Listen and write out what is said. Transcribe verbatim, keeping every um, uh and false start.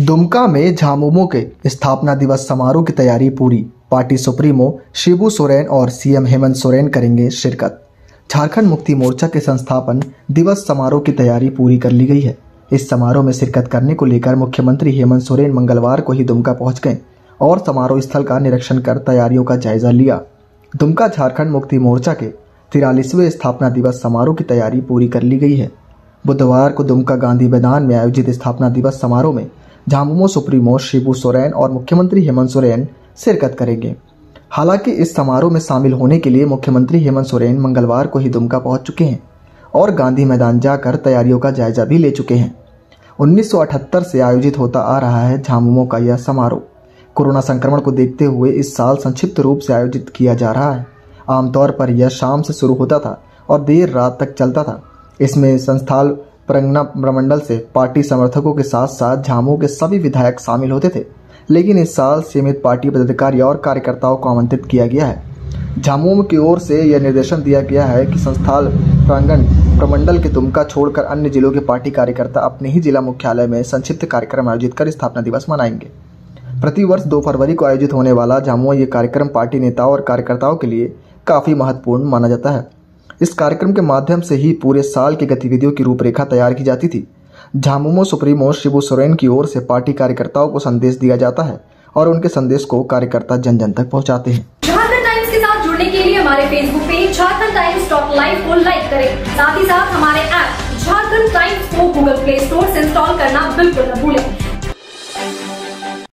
दुमका में झामुमो के स्थापना दिवस समारोह की तैयारी पूरी। पार्टी सुप्रीमो शिबू सोरेन और सीएम हेमंत सोरेन करेंगे शिरकत। झारखंड मुक्ति मोर्चा के संस्थापन दिवस समारोह की तैयारी पूरी कर ली गई है। इस समारोह में शिरकत करने को लेकर मुख्यमंत्री हेमंत सोरेन मंगलवार को ही दुमका पहुंच गए और समारोह स्थल का निरीक्षण कर तैयारियों का जायजा लिया। दुमका झारखंड मुक्ति मोर्चा के तिरालीसवें स्थापना दिवस समारोह की तैयारी पूरी कर ली गई है। बुधवार को दुमका गांधी मैदान में आयोजित स्थापना दिवस समारोह में झामुमो सुप्रीमो शिबू सोरेन और मुख्यमंत्री हेमंत सोरेन शिरकत करेंगे। हालांकि इस समारोह में शामिल होने के लिए मुख्यमंत्री हेमंत सोरेन मंगलवार को ही दुमका पहुंच चुके हैं और गांधी मैदान जाकर तैयारियों का जायजा भी ले चुके हैं। उन्नीस सौ अठहत्तर से आयोजित होता आ रहा है झामुमो का यह समारोह। कोरोना संक्रमण को देखते हुए इस साल संक्षिप्त रूप से आयोजित किया जा रहा है। आमतौर पर यह शाम से शुरू होता था और देर रात तक चलता था। इसमें संस्थाल प्रज्ञा प्रमंडल से पार्टी समर्थकों के साथ साथ झामुमो के सभी विधायक शामिल होते थे, लेकिन इस साल सीमित पार्टी पदाधिकारी और कार्यकर्ताओं को आमंत्रित किया गया है। झामुमो की ओर से यह निर्देशन दिया गया है कि संस्थाल प्रांगण प्रमंडल के दुमका छोड़कर अन्य जिलों के पार्टी कार्यकर्ता अपने ही जिला मुख्यालय में संक्षिप्त कार्यक्रम आयोजित कर स्थापना दिवस मनाएंगे। प्रतिवर्ष दो फरवरी को आयोजित होने वाला झामुमो ये कार्यक्रम पार्टी नेताओं और कार्यकर्ताओं के लिए काफी महत्वपूर्ण माना जाता है। इस कार्यक्रम के माध्यम से ही पूरे साल की गतिविधियों की रूपरेखा तैयार की जाती थी। झामुमो सुप्रीमो शिबू सोरेन की ओर से पार्टी कार्यकर्ताओं को संदेश दिया जाता है और उनके संदेश को कार्यकर्ता जन जन तक पहुंचाते हैं। झारखंड टाइम्स के साथ जुड़ने के लिए हमारे Facebook page Jharkhand Times dot live को लाइक करें। साथ ही साथ हमारे ऐप झारखंड टाइम्स को गूगल प्ले स्टोर से इंस्टॉल करना बिल्कुल न भूलें।